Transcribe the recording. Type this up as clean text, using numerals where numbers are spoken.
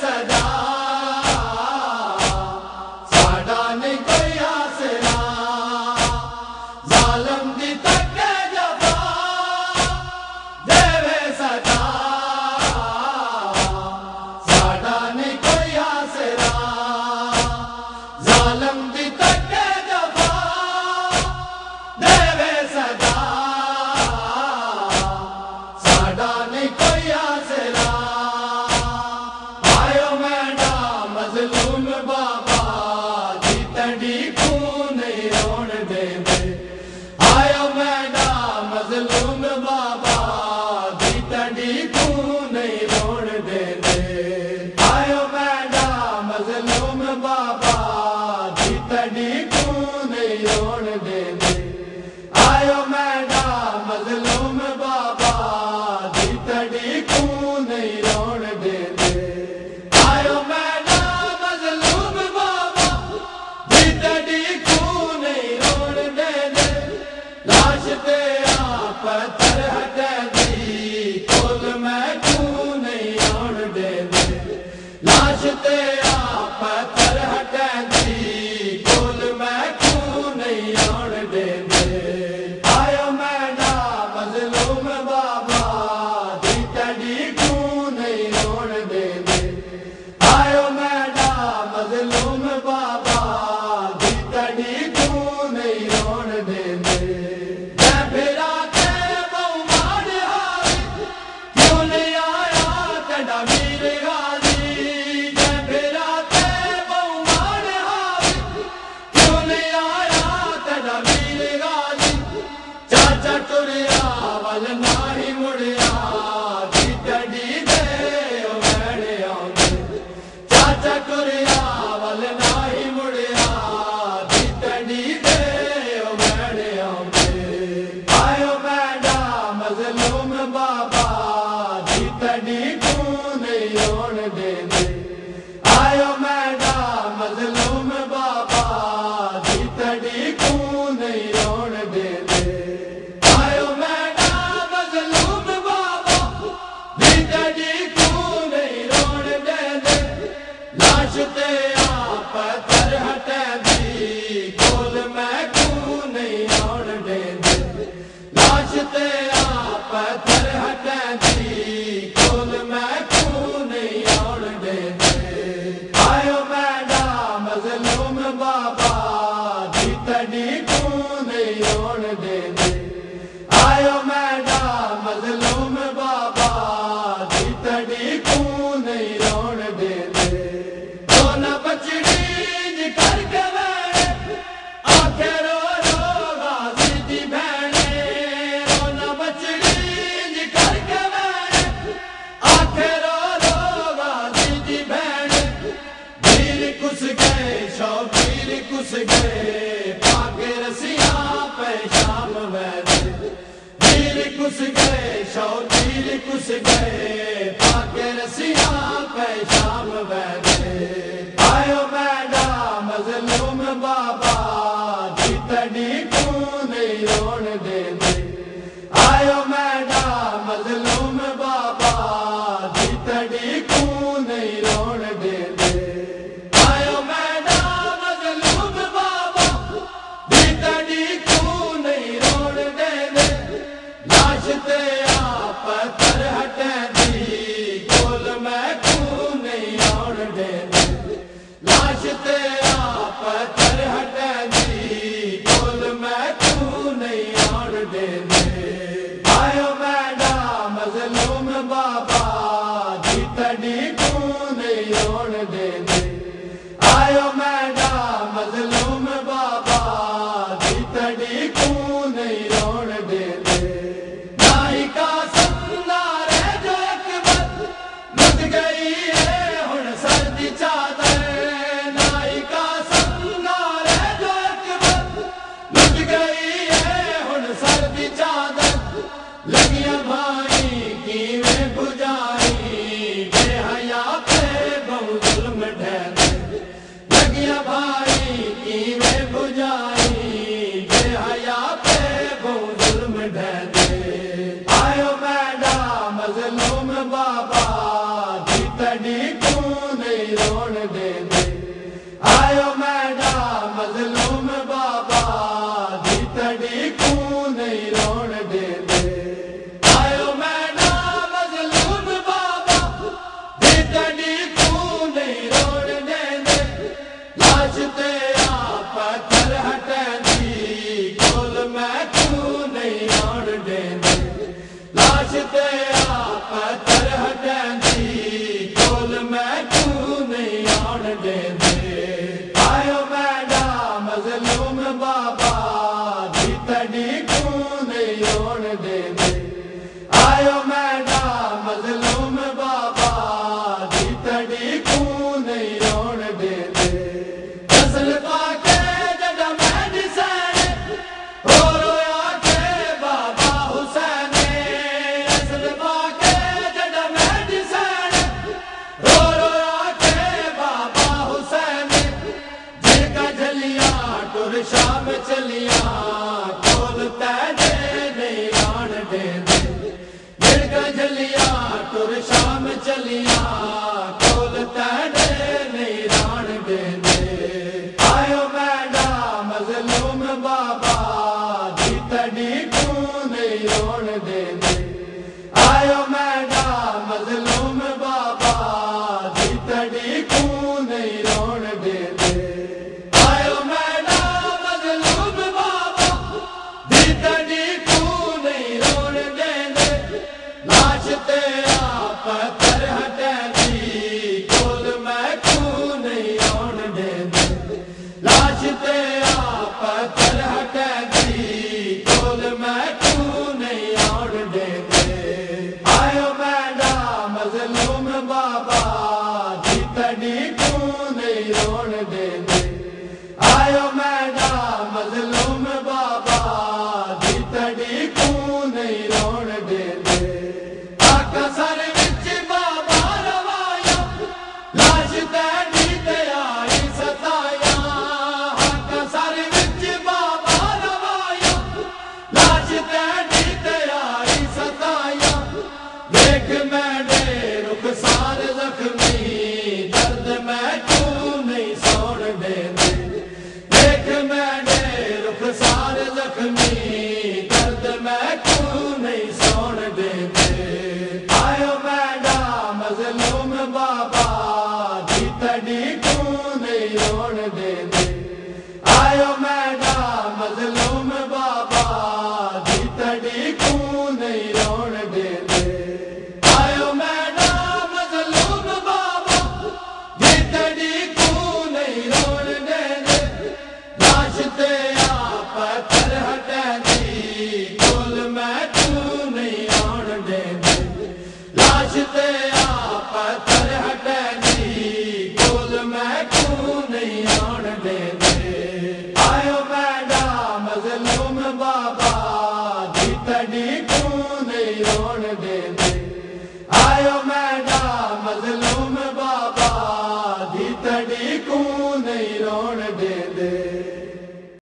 सदा साडा नहीं कोई आसरा जालम दी तके जफा देवे सदा साडा नहीं कोई आसरा जालम दी तके जफा देवे सदा साडा नहीं कोई आसरा आयो मैडा मजलूम बाबा दी तड़ी खून नहीं रोण देंदे आयो मैडा मजलूम बाबा दी तड़ी खून नहीं रोण देंदे आयो मैडा मजलूम बाबा दी तड़ी खून नहीं रोण देंदे आयो मैडा मजलूम बाबा दी तड़ी खून नहीं रोण देंदे आयो मैडा मजलूम बाबा दी तड़ी खून नहीं रोण देंदे लाश ते आप पत्थर हटैंदी कोल मैं खून नहीं रोण देंदे लाश ते आप पत्थर हटैंदी कोल मैं खून नहीं रोण देंदे आयो मैडा मजलूम बाबा दी तड़ी खून नहीं रोण देंदे आयो मैडा मजलूम बाबा दी तड़ी खून नहीं रोण देंदे मैं फिरा के बहु माड़ हावी क्यों नहीं आया तेरा वीर गाजी मैं फिरा के बहु माड़ हावी क्यों नहीं आया तेरा वीर गाजी चाचा टुरिया वल नाही मुड़िया दी तड़ी दे ओ मैणे आउंदे चाचा टुरिया वल नाही मुड़िया दी तड़ी दे ओ मैणे आउंदे आयो मैडा मजलूम बाबा दी तड़ी खून नहीं रोण देंदे आयो मैडा मजलूम बाबा दी तड़ी खून नहीं रोण देंदे आयो मैडा मजलूम बाबा दी तड़ी खून नहीं रोण देंदे लाश ते आप पत्थर हटैंदी कोल मैं खून नहीं रोण देंदे लाश ते आप पत्थर हटैंदी कोल मैं खून नहीं रोण देंदे आयो मैडा मजलूम बाबा दी तड़ी खून नहीं रोण देंदे आयो मैडा मजलूम बाबा दी तड़ी खून नहीं रोण देंदे दोना बचड़ी जी करके वैणे आखे रो रो गाजी दी भैणे दोना बचड़ी जी करके वैणे आखे रो रो गाजी दी भैणे वीर कुस गए शौकीर कुस गए पाके रसियां पे शाम वैदे वीर कुस गए शौकीर कुस गए पाके रसियां पे शाम वैदे आयो मैडा मजलूम बाबा दी तड़ी खून नहीं रोण देंदे आयो मैडा मजलूम बाबा दी तड़ी खून नहीं रोण देंदे आयो मैडा मजलूम बाबा दी तड़ी खून नहीं रोण देंदे लाश ते आप पत्थर हटैंदी कोल मैं खून नहीं रोण देंदे लाश ते आप पत्थर हटैंदी कोल मैं खून नहीं रोण देंदे आयो मैडा मजलूम बाबा दी तड़ी खून नहीं रोण देंदे आयो मैडा मजलूम बाबा दी तड़ी खून नहीं रोण देंदे नाई का संदारे जो अकबर लुट गई है हुण सर्दी चादर नाई का संदारे जो अकबर लुट गई है हुण सर्दी चादर लगिया भाई कीवें बुझाई बेहया पे बहु जुल्म ढहंदे लगिया भाई कीवें बुझाई बेहया पे बहु जुल्म ढहंदे आयो मैडा मजलूम बाबा दी तड़ी खून बाबा